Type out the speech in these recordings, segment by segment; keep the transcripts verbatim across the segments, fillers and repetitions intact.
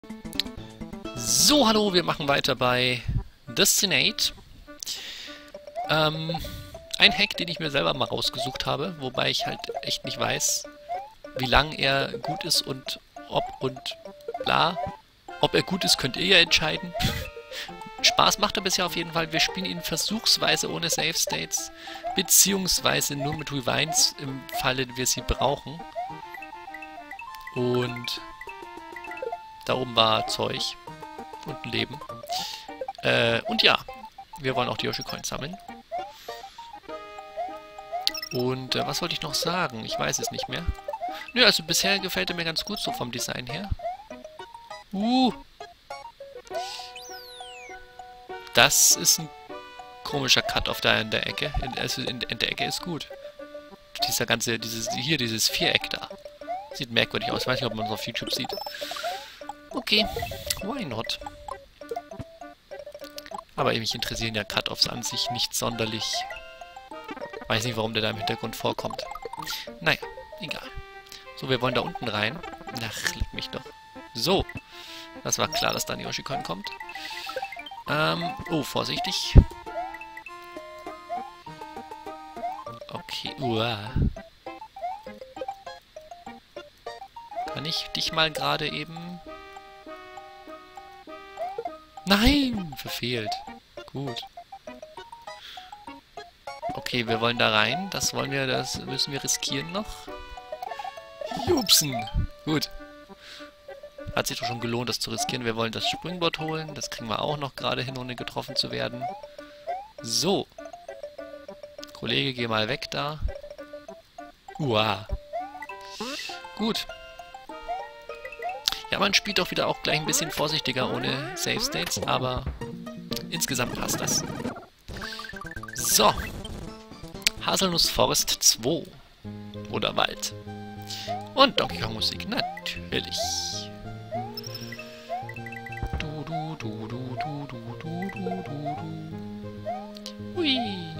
So, hallo, wir machen weiter bei Destinate. Ähm, ein Hack, den ich mir selber mal rausgesucht habe, wobei ich halt echt nicht weiß, wie lang er gut ist und ob und bla. Ob er gut ist, könnt ihr ja entscheiden. Spaß macht er bisher auf jeden Fall. Wir spielen ihn versuchsweise ohne Save States, beziehungsweise nur mit Rewinds im Falle wir sie brauchen. Und da oben war Zeug und ein Leben. Äh, und ja, wir wollen auch die Yoshi Coins sammeln. Und äh, was wollte ich noch sagen? Ich weiß es nicht mehr. Nö, also bisher gefällt er mir ganz gut so vom Design her. Uh. Das ist ein komischer Cut auf da in der Ecke. In, also in, in der Ecke ist gut. Dieser ganze, dieses, hier, dieses Viereck da. Sieht merkwürdig aus. Ich weiß nicht, ob man es auf YouTube sieht. Okay, why not? Aber mich interessieren ja Cut-Offs an sich nicht sonderlich. Weiß nicht, warum der da im Hintergrund vorkommt. Naja, egal. So, wir wollen da unten rein. Ach, leck mich doch. So. Das war klar, dass da ein Yoshi-Coin kommt. Ähm, oh, vorsichtig. Okay, uah. Kann ich dich mal gerade eben... Nein! Verfehlt. Gut. Okay, wir wollen da rein. Das wollen wir, das müssen wir riskieren noch. Jupsen! Gut. Hat sich doch schon gelohnt, das zu riskieren. Wir wollen das Springboard holen. Das kriegen wir auch noch gerade hin, ohne getroffen zu werden. So. Kollege, geh mal weg da. Uah. Gut. Ja, man spielt doch wieder auch gleich ein bisschen vorsichtiger ohne Save States, aber insgesamt passt das. So. Haselnuss Forest zwei. Oder Wald. Und Donkey Kong Musik, natürlich. Du, du, du, du, du, du, du, du, du, du. Hui.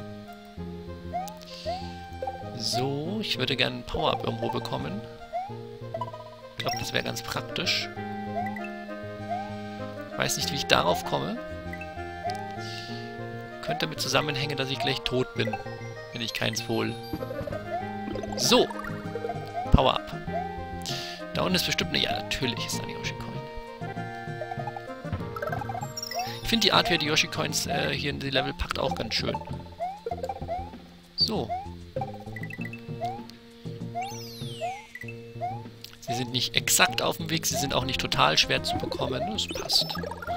So, ich würde gerne ein Power-Up irgendwo bekommen. Ich glaube, das wäre ganz praktisch. Weiß nicht, wie ich darauf komme. Könnte damit zusammenhängen, dass ich gleich tot bin, wenn ich keins hole. So. Power-Up. Da unten ist bestimmt eine... Ja, natürlich ist da eine Yoshi-Coin. Ich finde die Art, wie er die Yoshi-Coins äh, hier in die Level packt, auch ganz schön. So. Sie sind nicht exakt auf dem Weg, sie sind auch nicht total schwer zu bekommen. Das passt.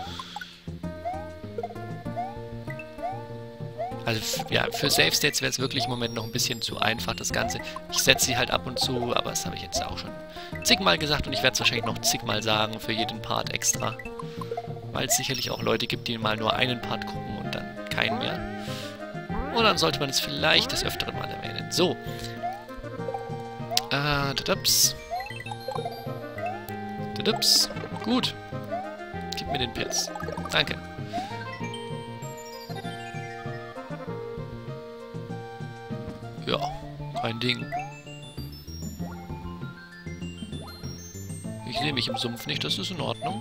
Also, ja, für Save States wäre es wirklich im Moment noch ein bisschen zu einfach, das Ganze. Ich setze sie halt ab und zu, aber das habe ich jetzt auch schon zigmal gesagt und ich werde es wahrscheinlich noch zigmal sagen für jeden Part extra. Weil es sicherlich auch Leute gibt, die mal nur einen Part gucken und dann keinen mehr. Und dann sollte man es vielleicht des Öfteren mal erwähnen. So. Äh, tadaps. Tadaps. Gut. Gib mir den Pilz. Danke. Ja, kein Ding. Ich sehe mich im Sumpf nicht, das ist in Ordnung.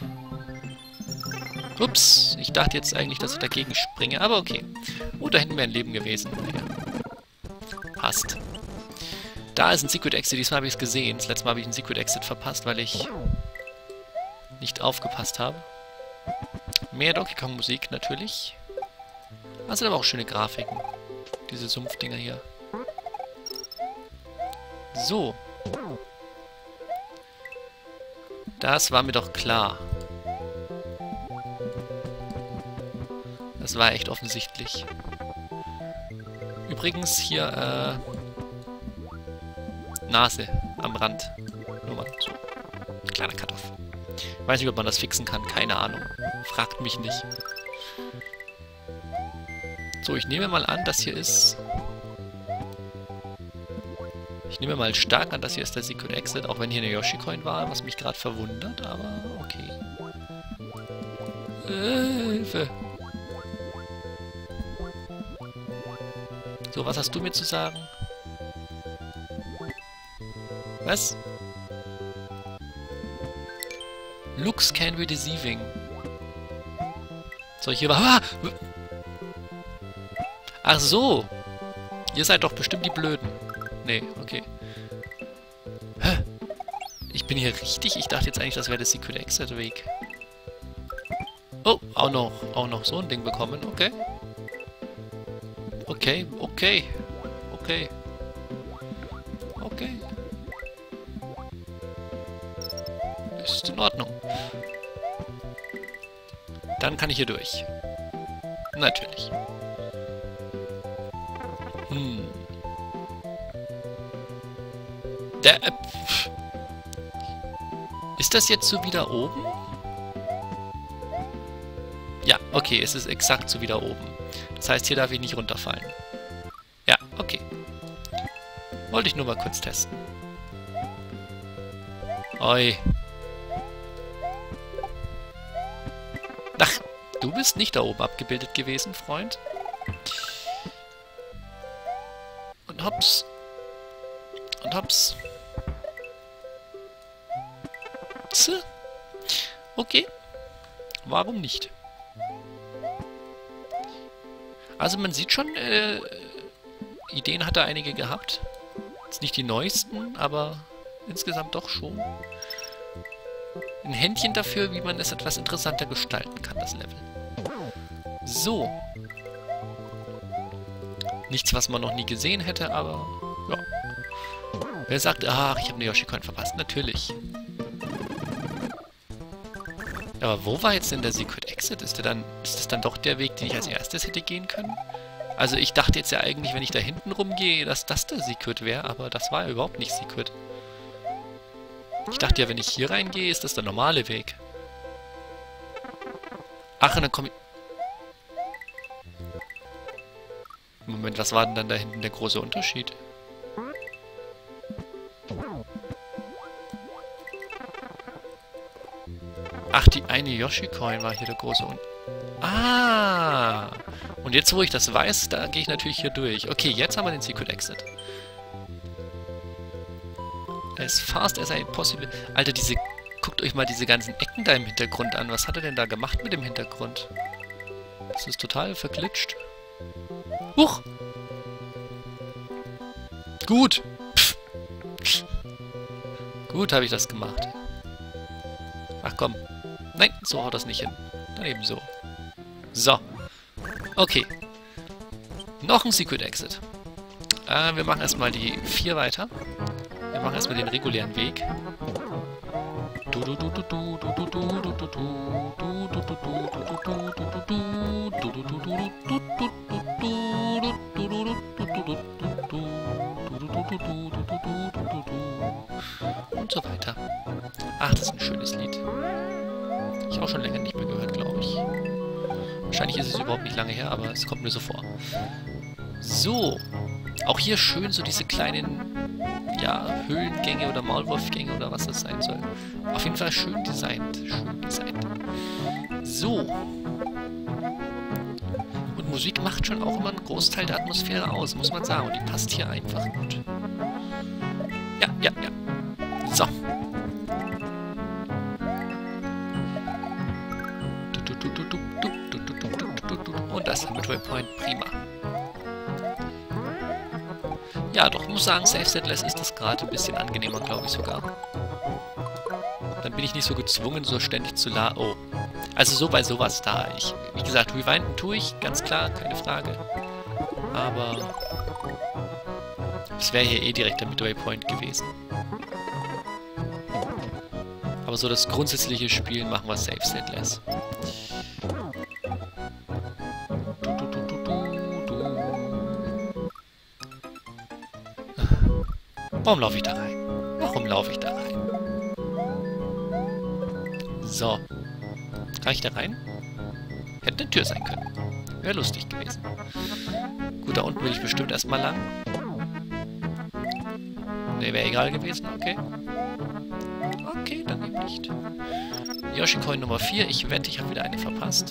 Ups, ich dachte jetzt eigentlich, dass ich dagegen springe, aber okay. Oh, da hinten wäre ein Leben gewesen. Naja. Passt. Da ist ein Secret Exit, diesmal habe ich es gesehen. Das letzte Mal habe ich einen Secret Exit verpasst, weil ich nicht aufgepasst habe. Mehr Donkey Kong Musik, natürlich. Das sind aber auch schöne Grafiken. Diese Sumpfdinger hier. So. Das war mir doch klar. Das war echt offensichtlich. Übrigens hier, äh... Nase am Rand. Nur mal so. Kleiner Cut-Off. Ich weiß nicht, ob man das fixen kann. Keine Ahnung. Fragt mich nicht. So, ich nehme mal an, das hier ist... Ich nehme mal stark an, das hier ist der Secret Exit, auch wenn hier eine Yoshi-Coin war, was mich gerade verwundert, aber okay. Äh, Hilfe! So, was hast du mir zu sagen? Was? Looks can be deceiving. So, hier war... Ah! Ach so! Ihr seid doch bestimmt die Blöden. Nee, okay. Hä? Ich bin hier richtig? Ich dachte jetzt eigentlich, das wäre der Secret Exit Weg. Oh, auch noch, auch noch so ein Ding bekommen. Okay. Okay, okay. Okay. Okay. Ist in Ordnung. Dann kann ich hier durch. Natürlich. Hm. Der... Äh, ist das jetzt so wieder oben? Ja, okay, es ist exakt so wieder oben. Das heißt, hier darf ich nicht runterfallen. Ja, okay. Wollte ich nur mal kurz testen. Oi. Ach, du bist nicht da oben abgebildet gewesen, Freund. Und hops. Und hops. Tse. Okay. Warum nicht? Also man sieht schon, äh, Ideen hat er einige gehabt. Jetzt nicht die neuesten, aber insgesamt doch schon. Ein Händchen dafür, wie man es etwas interessanter gestalten kann, das Level. So. Nichts, was man noch nie gesehen hätte, aber ja. Wer sagt, ach, ich habe eine Yoshi-Coin verpasst? Natürlich. Aber wo war jetzt denn der Secret Exit? Ist der dann, ist das dann doch der Weg, den ich als erstes hätte gehen können? Also ich dachte jetzt ja eigentlich, wenn ich da hinten rumgehe, dass das der Secret wäre, aber das war ja überhaupt nicht Secret. Ich dachte ja, wenn ich hier reingehe, ist das der normale Weg. Ach, und dann komme ich... Moment, was war denn dann da hinten der große Unterschied? Ach, die eine Yoshi-Coin war hier der große Un... Ah! Und jetzt, wo ich das weiß, da gehe ich natürlich hier durch. Okay, jetzt haben wir den Secret Exit. As fast as I possible... Alter, diese... Guckt euch mal diese ganzen Ecken da im Hintergrund an. Was hat er denn da gemacht mit dem Hintergrund? Das ist total verglitscht. Huch! Gut! Pff. Gut habe ich das gemacht. Ach komm. Nein, so haut das nicht hin. Dann eben so. So. Okay. Noch ein Secret Exit. Äh, wir machen erstmal die vier weiter. Wir machen erstmal den regulären Weg. Und so weiter. Ach, das ist ein schönes Lied. Ich auch schon länger nicht mehr gehört, glaube ich. Wahrscheinlich ist es überhaupt nicht lange her, aber es kommt mir so vor. So. Auch hier schön so diese kleinen, ja, Höhlengänge oder Maulwurfgänge oder was das sein soll. Auf jeden Fall schön designt. Schön designt. So. Und Musik macht schon auch immer einen Großteil der Atmosphäre aus, muss man sagen. Und die passt hier einfach gut. Ja, ja, ja. So. Und das ist mit Waypoint prima. Ja, doch, ich muss sagen, Save Setless ist das gerade ein bisschen angenehmer, glaube ich sogar. Dann bin ich nicht so gezwungen, so ständig zu la... Oh. Also so bei sowas da. Ich, wie gesagt, rewinden tue ich, ganz klar, keine Frage. Aber... es wäre hier eh direkt der Midway Point gewesen. Aber so das grundsätzliche Spielen machen wir Save Setless. Warum laufe ich da rein? Warum laufe ich da rein? So. Kann ich da rein? Hätte eine Tür sein können. Wäre lustig gewesen. Gut, da unten will ich bestimmt erstmal lang. Ne, wäre egal gewesen. Okay. Okay, dann eben nicht. Yoshi-Coin Nummer vier. Ich wette, ich habe wieder eine verpasst.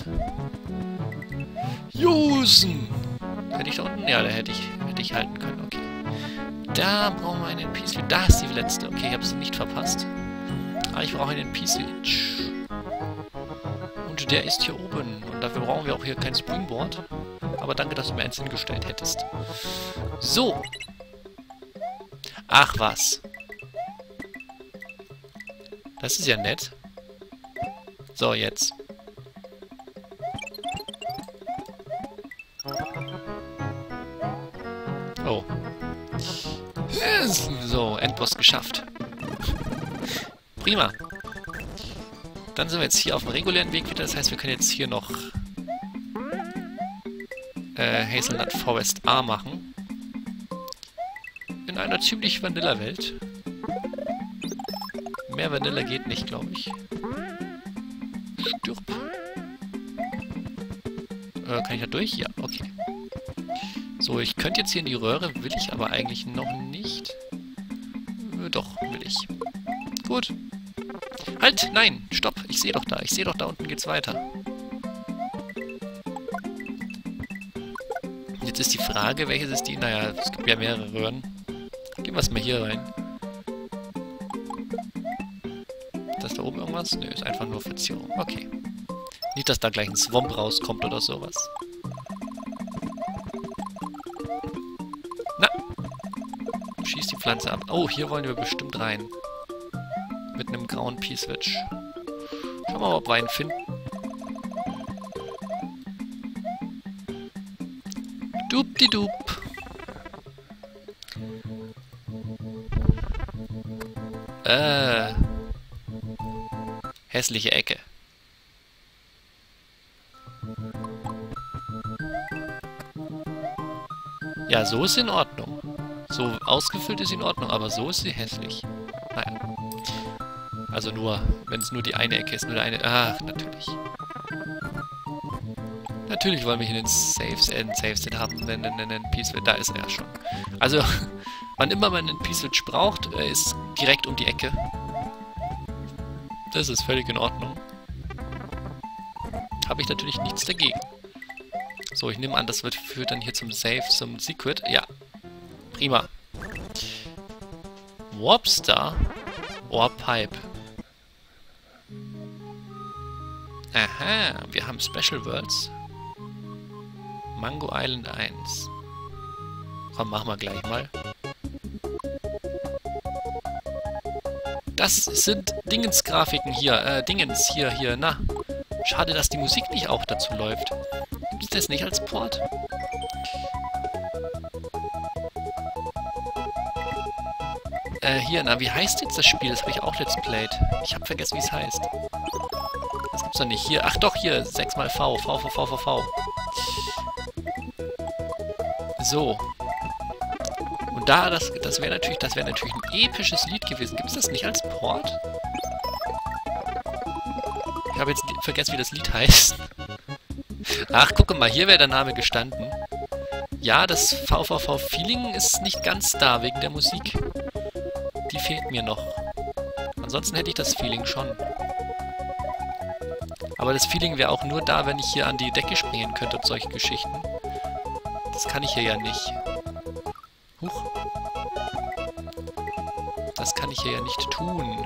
Josen! Hätte ich da unten? Ja, da hätte ich, hätte ich halten können. Okay. Da brauchen wir einen P-Switch. Da ist die letzte. Okay, ich habe sie nicht verpasst. Aber ich brauche einen P-Switch. der ist hier oben. Und dafür brauchen wir auch hier kein Springboard. Aber danke, dass du mir eins hingestellt hättest. So. Ach was. Das ist ja nett. So, jetzt. Oh. So, Endboss geschafft. Prima. Dann sind wir jetzt hier auf dem regulären Weg wieder. Das heißt, wir können jetzt hier noch äh, Hazelnut Forest A machen. In einer ziemlich Vanilla-Welt. Mehr Vanilla geht nicht, glaube ich. Stirb. Äh, kann ich da durch? Ja, okay. So, ich könnte jetzt hier in die Röhre, will ich aber eigentlich noch nicht. Äh, doch, will ich. Gut. Halt, nein, stopp, ich sehe doch da, ich sehe doch, da unten geht's weiter. Jetzt ist die Frage, welches ist die, naja, es gibt ja mehrere Röhren. Gehen wir es mal hier rein. Ist das da oben irgendwas? Nö, ist einfach nur Verzierung, okay. Nicht, dass da gleich ein Swamp rauskommt oder sowas. Na! Schießt die Pflanze ab. Oh, hier wollen wir bestimmt rein. Mit einem grauen P-Switch. Schauen wir mal, ob wir einen finden. Dupdidup. Äh. Hässliche Ecke. Ja, so ist sie in Ordnung. So ausgefüllt ist sie in Ordnung, aber so ist sie hässlich. Naja. Also nur, wenn es nur die eine Ecke ist, nur der eine... Ach, natürlich. Natürlich wollen wir hier einen Saves, äh, einen Save-Set haben, einen, einen, einen P-Switch. Da ist er ja schon. Also, wann immer man einen P-Switch braucht, er ist direkt um die Ecke. Das ist völlig in Ordnung. Habe ich natürlich nichts dagegen. So, ich nehme an, das wird führt dann hier zum Save, zum Secret. Ja. Prima. Warpstar? Warpipe. Aha, wir haben Special Worlds. Mango Island eins. Komm, machen wir gleich mal. Das sind Dingens-Grafiken hier. Äh, Dingens, hier, hier, na. Schade, dass die Musik nicht auch dazu läuft. Gibt es das nicht als Port? Äh, hier, na, wie heißt jetzt das Spiel? Das habe ich auch let's played. Ich habe vergessen, wie es heißt. Das gibt's doch nicht. Hier, ach doch, hier, sechs mal V. V, V, V, V, V. So. Und da, das, das wäre natürlich, das wäre natürlich ein episches Lied gewesen. Gibt es das nicht als Port? Ich habe jetzt vergessen, wie das Lied heißt. Ach, gucke mal, hier wäre der Name gestanden. Ja, das V V V-Feeling ist nicht ganz da, wegen der Musik. Die fehlt mir noch. Ansonsten hätte ich das Feeling schon. Aber das Feeling wäre auch nur da, wenn ich hier an die Decke springen könnte und solche Geschichten. Das kann ich hier ja nicht. Huch. Das kann ich hier ja nicht tun.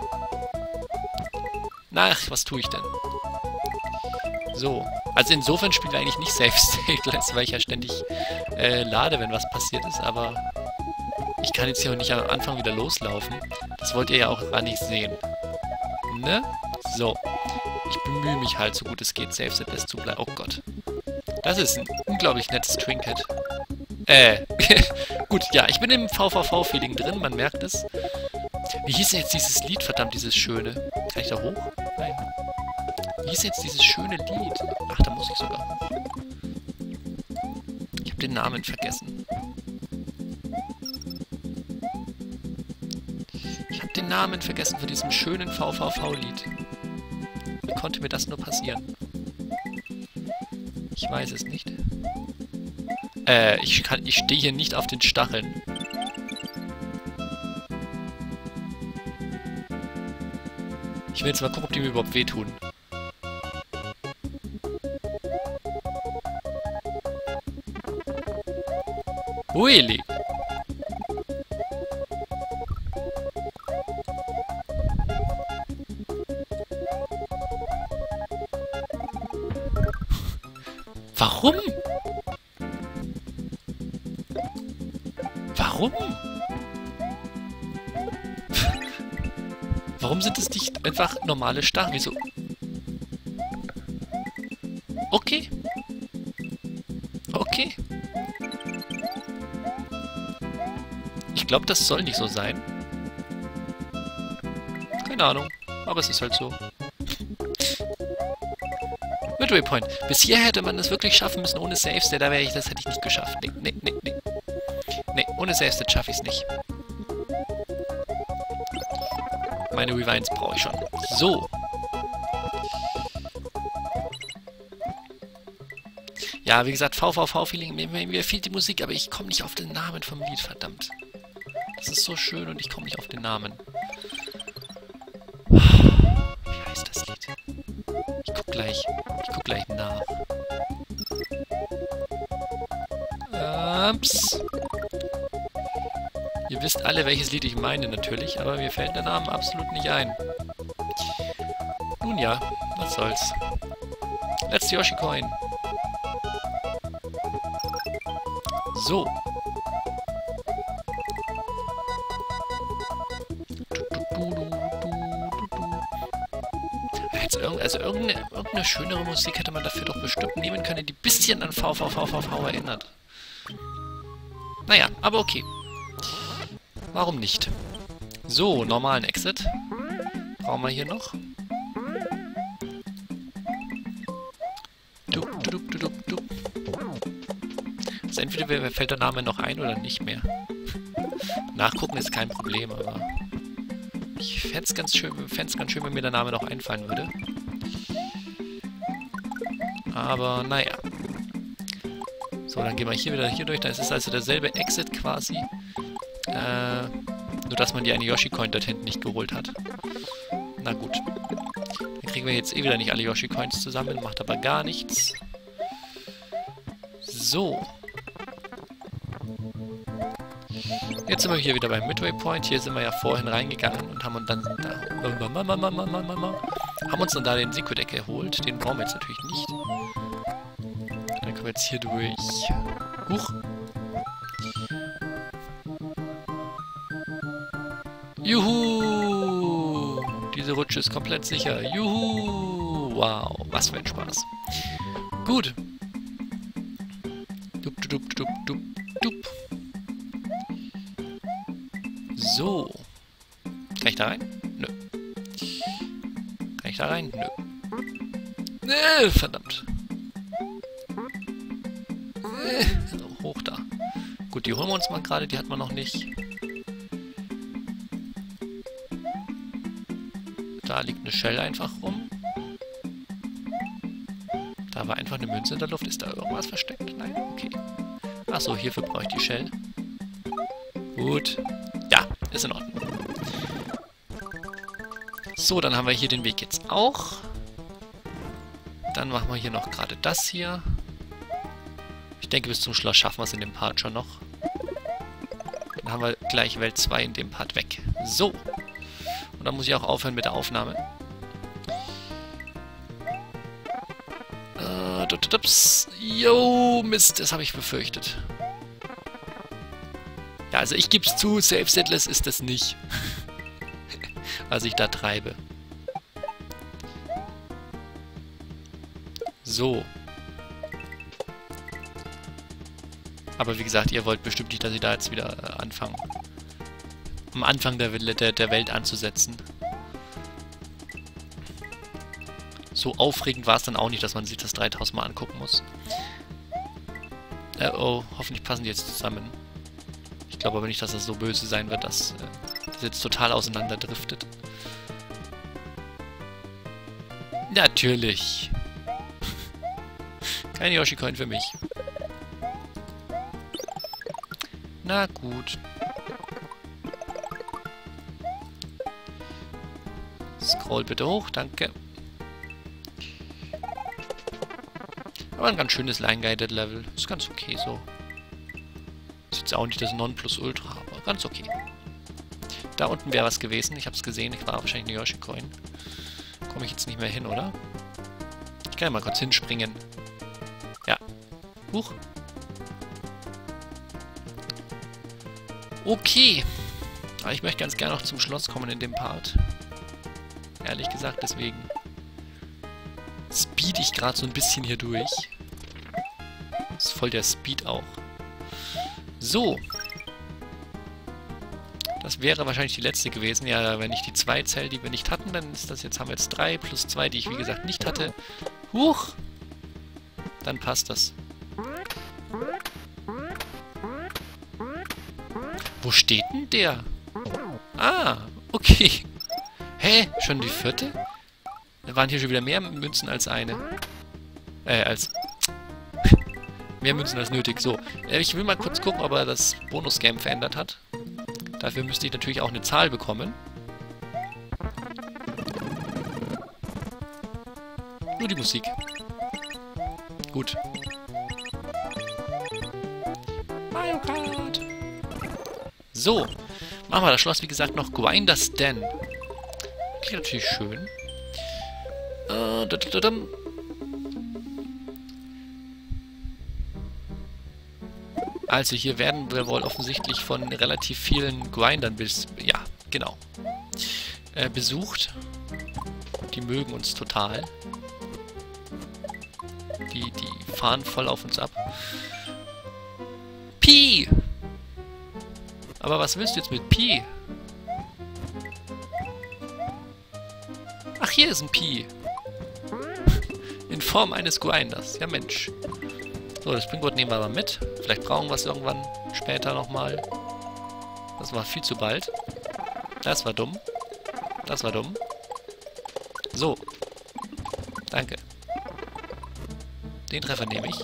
Na, ach, was tue ich denn? So. Also insofern spielen wir eigentlich nicht Safe Stateless, weil ich ja ständig äh, lade, wenn was passiert ist, aber ich kann jetzt hier auch nicht am Anfang wieder loslaufen. Das wollt ihr ja auch gar nicht sehen. Ne? So. Ich bemühe mich halt, so gut es geht, Safe Stateless zu bleiben. Oh Gott. Das ist ein unglaublich nettes Trinket. Äh, gut, ja, ich bin im V V V-Feeling drin, man merkt es. Wie hieß denn jetzt dieses Lied, verdammt, dieses schöne? Kann ich da hoch? Nein. Wie hieß jetzt dieses schöne Lied? Ach, da muss ich sogar hoch. Ich habe den Namen vergessen. Ich habe den Namen vergessen von diesem schönen V V V-Lied. Wie konnte mir das nur passieren? Ich weiß es nicht. Äh, ich kann, ich stehe hier nicht auf den Stacheln. Ich will jetzt mal gucken, ob die mir überhaupt wehtun. Really? Warum? Warum? Warum sind es nicht einfach normale Stacheln? Wieso? Okay. Okay. Ich glaube, das soll nicht so sein. Keine Ahnung. Aber es ist halt so. Midway Point. Bis hier hätte man es wirklich schaffen müssen ohne Save State. Da wäre ich, das hätte ich nicht geschafft. Nee, nee, nee, nee. Nee, ohne Save State schaffe ich es nicht. Meine Rewinds brauche ich schon. So. Ja, wie gesagt, V V V-Feeling. Mir, mir fehlt die Musik, aber ich komme nicht auf den Namen vom Lied, verdammt. Das ist so schön und ich komme nicht auf den Namen. Wie heißt das Lied? Ich guck gleich. Ich guck gleich nach. Ups. Ihr wisst alle, welches Lied ich meine, natürlich, aber mir fällt der Name absolut nicht ein. Nun ja, was soll's. Let's Yoshi Coin. So. Also irgendeine, irgendeine schönere Musik hätte man dafür doch bestimmt nehmen können, die ein bisschen an V V V V V erinnert. Naja, aber okay. Warum nicht? So, normalen Exit. Brauchen wir hier noch. Dup, dup, dup, dup, dup. Also entweder mir fällt der Name noch ein oder nicht mehr. Nachgucken ist kein Problem, aber ich fände es ganz schön, fänd's ganz schön, wenn mir der Name noch einfallen würde. Aber naja. So, dann gehen wir hier wieder hier durch. Das ist also derselbe Exit quasi. Äh, nur dass man die eine Yoshi-Coin dort hinten nicht geholt hat. Na gut. Dann kriegen wir jetzt eh wieder nicht alle Yoshi-Coins zusammen. Macht aber gar nichts. So. Jetzt sind wir hier wieder beim Midway Point. Hier sind wir ja vorhin reingegangen und haben uns dann da, haben uns dann da den Secret Egg geholt. Den brauchen wir jetzt natürlich nicht. Dann können wir jetzt hier durch. Huch. Juhu! Diese Rutsche ist komplett sicher. Juhu! Wow, was für ein Spaß. Gut. Dup, dup, dup, dup, dup. So. Kann ich da rein? Nö. Kann ich da rein? Nö. Nö, verdammt. Äh, hoch da. Gut, die holen wir uns mal gerade, die hat man noch nicht. Da liegt eine Shell einfach rum. Da war einfach eine Münze in der Luft. Ist da irgendwas versteckt? Nein? Okay. Achso, hierfür brauche ich die Shell. Gut. Ja, ist in Ordnung. So, dann haben wir hier den Weg jetzt auch. Dann machen wir hier noch gerade das hier. Ich denke, bis zum Schluss schaffen wir es in dem Part schon noch. Dann haben wir gleich Welt zwei in dem Part weg. So. Und dann muss ich auch aufhören mit der Aufnahme. Äh, dups. Yo, Mist, das habe ich befürchtet. Ja, also ich gebe es zu, Save Stateless ist das nicht. Was ich da treibe. So. Aber wie gesagt, ihr wollt bestimmt nicht, dass ich da jetzt wieder äh, anfange. Am Anfang der, der, der Welt anzusetzen. So aufregend war es dann auch nicht, dass man sich das dreitausend Mal angucken muss. Äh, oh, hoffentlich passen die jetzt zusammen. Ich glaube aber nicht, dass das so böse sein wird, dass äh, das jetzt total auseinanderdriftet. Natürlich. Keine Yoshi-Coin für mich. Na gut. Scroll bitte hoch, danke. Aber ein ganz schönes Line-Guided Level. Ist ganz okay so. Ist jetzt auch nicht das Nonplusultra, aber ganz okay. Da unten wäre was gewesen. Ich habe es gesehen. Ich war wahrscheinlich eine Yoshi-Coin. Komme ich jetzt nicht mehr hin, oder? Ich kann ja mal kurz hinspringen. Ja, Huch. Okay. Aber ich möchte ganz gerne noch zum Schloss kommen in dem Part. Ehrlich gesagt, deswegen speed ich gerade so ein bisschen hier durch. Das ist voll der Speed auch. So. Das wäre wahrscheinlich die letzte gewesen. Ja, wenn ich die zwei zähle, die wir nicht hatten, dann ist das jetzt, haben wir jetzt drei plus zwei, die ich wie gesagt nicht hatte. Huch! Dann passt das. Wo steht denn der? Ah, okay. Hä? Schon die vierte? Da waren hier schon wieder mehr Münzen als eine. Äh, als... mehr Münzen als nötig. So, äh, ich will mal kurz gucken, ob er das Bonus-Game verändert hat. Dafür müsste ich natürlich auch eine Zahl bekommen. Nur die Musik. Gut. Mario Kart. So. Machen wir das Schloss, wie gesagt, noch Grinders Den. Klingt natürlich schön. Äh, da, da, da, da. Also hier werden wir wohl offensichtlich von relativ vielen Grindern bis... Ja, genau. Äh, besucht. Die mögen uns total. Die, die fahren voll auf uns ab. Pi! Aber was willst du jetzt mit Pi? Ach, hier ist ein Pi. In Form eines Grinders. Ja, Mensch. So, das Springboard nehmen wir aber mit. Vielleicht brauchen wir es irgendwann später nochmal. Das war viel zu bald. Das war dumm. Das war dumm. So. Danke. Den Treffer nehme ich.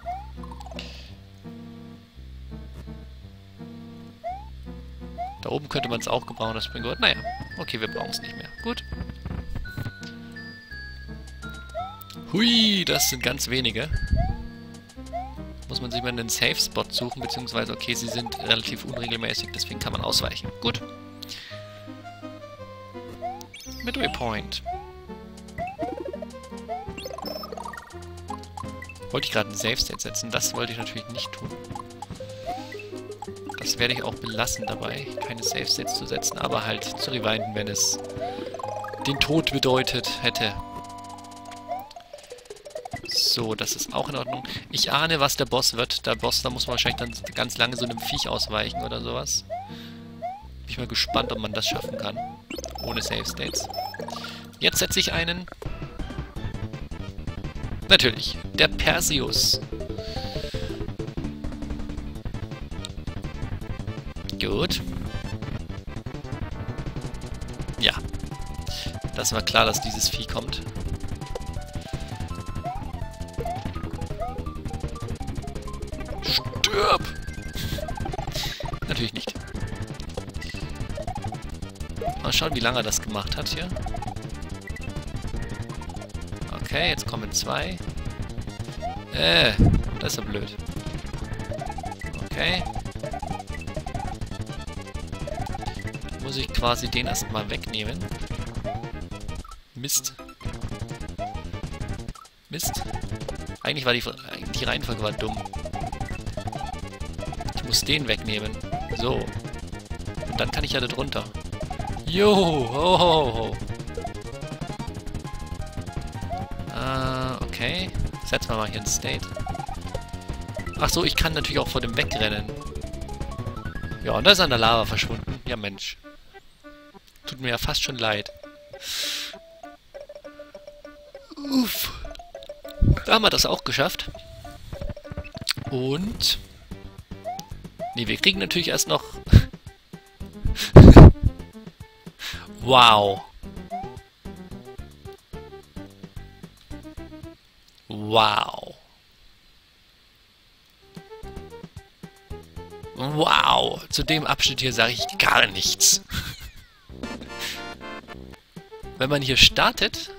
Da oben könnte man es auch gebrauchen, das Springboard. Naja, okay, wir brauchen es nicht mehr. Gut. Hui, das sind ganz wenige. Muss man sich mal einen Safe-Spot suchen, beziehungsweise, okay, sie sind relativ unregelmäßig, deswegen kann man ausweichen. Gut. Midway Point. Wollte ich gerade ein Safe-State setzen? Das wollte ich natürlich nicht tun. Das werde ich auch belassen dabei, keine Safe-States zu setzen, aber halt zu rewinden, wenn es den Tod bedeutet hätte. So, das ist auch in Ordnung. Ich ahne, was der Boss wird. Der Boss, da muss man wahrscheinlich dann ganz lange so einem Viech ausweichen oder sowas. Bin ich mal gespannt, ob man das schaffen kann. Ohne Save-States. Jetzt setze ich einen. Natürlich, der Perseus. Gut. Ja. Das war klar, dass dieses Vieh kommt. Stirb! Natürlich nicht. Mal schauen, wie lange er das gemacht hat hier. Okay, jetzt kommen zwei. Äh, das ist ja blöd. Okay. Muss ich quasi den erstmal wegnehmen. Mist. Mist. Eigentlich war die, die Reihenfolge war dumm. Ich muss den wegnehmen. So. Und dann kann ich ja da drunter. Jo, ho, ho, ho. Äh, okay. Setzen wir mal hier ein State. Ach so, ich kann natürlich auch vor dem wegrennen. Ja, und da ist er an der Lava verschwunden. Ja, Mensch. Tut mir ja fast schon leid. Uff. Da haben wir das auch geschafft. Und... Nee, wir kriegen natürlich erst noch... Wow. Wow. Wow. Zu dem Abschnitt hier sage ich gar nichts. Wenn man hier startet,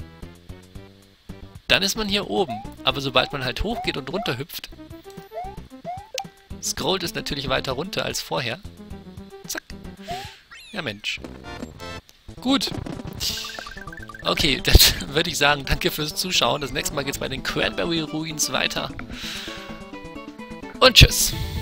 dann ist man hier oben. Aber sobald man halt hochgeht und runter hüpft, scrollt es natürlich weiter runter als vorher. Zack. Ja, Mensch. Gut. Okay, dann würde ich sagen, danke fürs Zuschauen. Das nächste Mal geht es bei den Cranberry Ruins weiter. und tschüss.